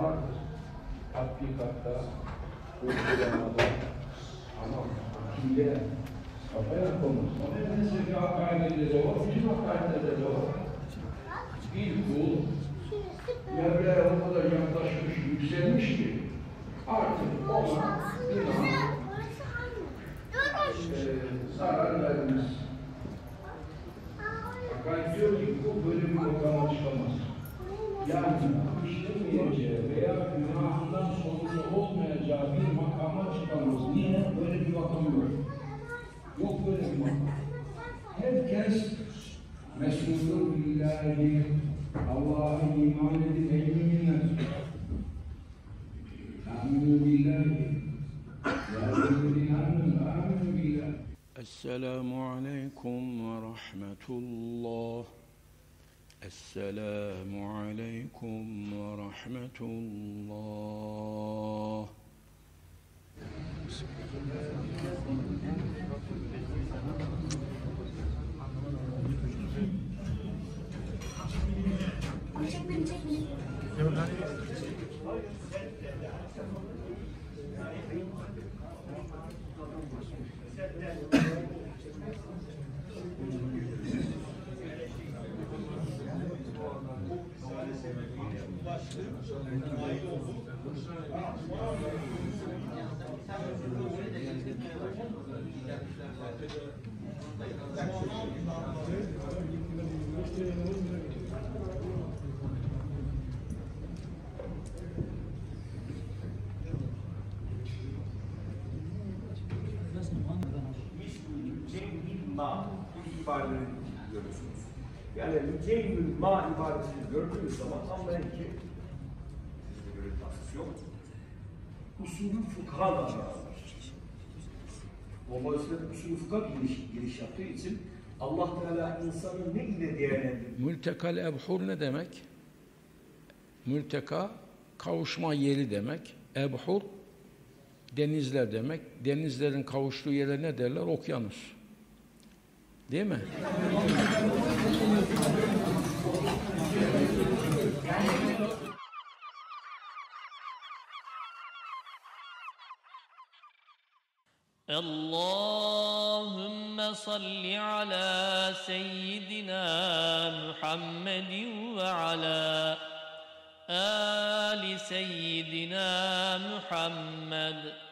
vardır. Tatbikatta, uygulamada, ama akide, kafaya konur. O nedenle sevgi hakaretleri de var, bütün hakaretleri de var. Bir kul, Mevla'ya o kadar yaklaşmış, yükselmiş ki, artık ona inan, zarar vermez. Fakat diyor ki bu böyle bir makama çıkamaz. Yani işlemeyeceği veya günahından sorumlu olmayacağı bir makama çıkamaz. Niye? Böyle bir makam yok. Yok böyle bir makam. Herkes mesulun billahi, Allah'a iman edip eminler. Aminu billahi. Esselamu aleyküm ve rahmetullah. Esselamu aleyküm ve rahmetullah. Ma ifadelerini görüyorsunuz. Yani müceyyül ma ibadesini gördüğünüz zaman anlayın ki bizde böyle bir tahsis yok. Usulü fıkha da dolayısıyla usulü fıkha giriş yaptığı için Allah Teala insanı ne ile değerlendirir? Mültekal ebhur ne demek? Mülteka kavuşma yeri demek. Ebhur denizler demek. Denizlerin kavuştuğu yere ne derler? Okyanus. Değil mi? Allahümme salli ala seyyidina Muhammedin ve ala ali seyyidina Muhammed.